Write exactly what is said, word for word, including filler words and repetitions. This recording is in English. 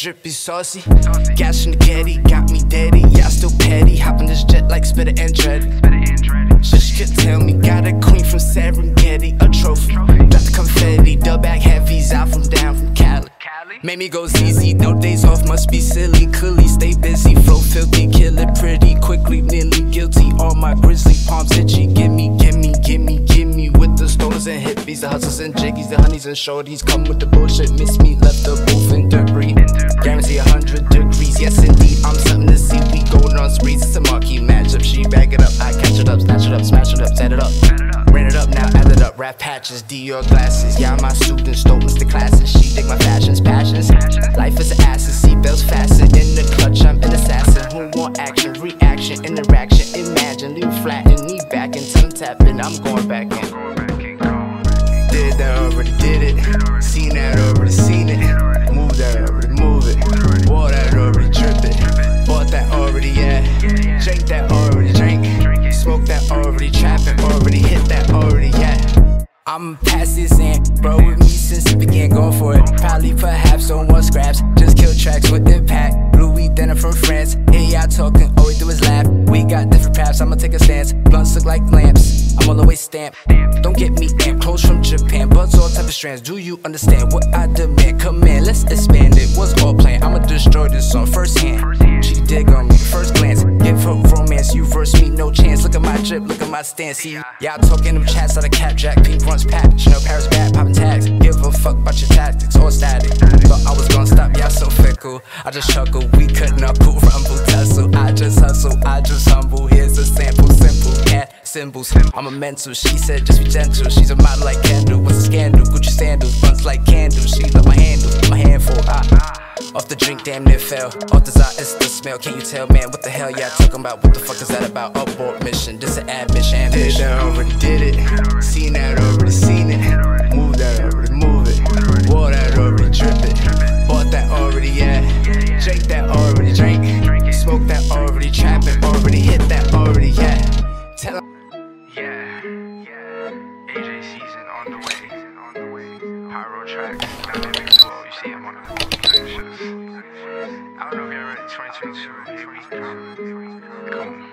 drippy saucy. Gas from the Getty, got me daddy. Yeah, I still petty. Hop on this jet like Spitter and Dread. Shit she could tell me. Got a queen from Serengeti, a trophy. Drop the confetti, dub bag heavies out from down from Cali. Made me go Z Z, no days off, must be silly. Coolly, stay busy, flow filthy, kill it pretty quickly. Nearly guilty, all my grizzly palms itchy. Gimme, gimme, gimme, gimme. With the stoners and hippies, the hustles and jiggies, the honeys and shorties. Come with the bullshit, miss me, left the booth in debris. Guarantee a hundred degrees, yes indeed, I'm something to see. We going on sprees, it's a marquee matchup. She bag it up, I catch it up, snatch it up, smash it up, set it up. Ran it up, now add it up, rap patches, Dior glasses. Yeah, my students stole Mister Classes. She dig my fashions, passions. Life is an asset, seatbelts fastened. In the clutch, I'm an assassin. Who want action, reaction, interaction. Imagine, leave flat and knee back until I'm tapping. I'm going back in. Did that, already did it. Seen that, already seen it. Move that, already move it. Wore that, already drip it. Bought that, already yeah. Drink that, already drink. Smoke that, already trapping. Already hit that, already yeah. I'm past this and bro with me since it began, going for it. Probably perhaps on one scraps, just kill tracks with impact. Louis dinner from France, here y'all talking, all we do is laugh. We got different paths, I'ma take a stance. Blunts look like lamps, I'm all the way stamped. Don't get me amped, clothes from Japan, buds all type of strands. Do you understand what I demand? Command, let's expand it, was all planned. I'ma destroy this song firsthand. She dig on me, first glance, give her romance. You verse me, no chance. Look at my drip, look at my stance. See, y'all talking them chats out of cap jack, pink runs pat, Chanel Paris bad, popping tags. Give a fuck about your tactics, all static. Thought I was gonna stop, y'all so fickle. I just chuckle, we could knuckle, rumble, tussle. I just hustle, I just humble. Here's a sample, simple, cat symbols. I'm a mental, she said just be gentle. She's a model like Kendall, what's a scandal? Gucci sandals, buns like candles. She love my handle, my handful. Ah. Off the drink, damn near fell. Off the desire, it's the smell. Can you tell, man, what the hell y'all talking about? What the fuck is that about? Abort mission, this an admission, ambition. Did that, already did it. Seen that, already seen it. Move that, already move it. Wore that, already drip it. Bought that, already yeah. Drink that, already drink. Smoke that, already trapping. Already hit that, already yeah. Tell yeah, yeah. A J season on the way, on the way. Pyro track, dynamic duo. You see him on the pictures. I don't know if y'all ready. twenty twenty-two, here we come. Come on.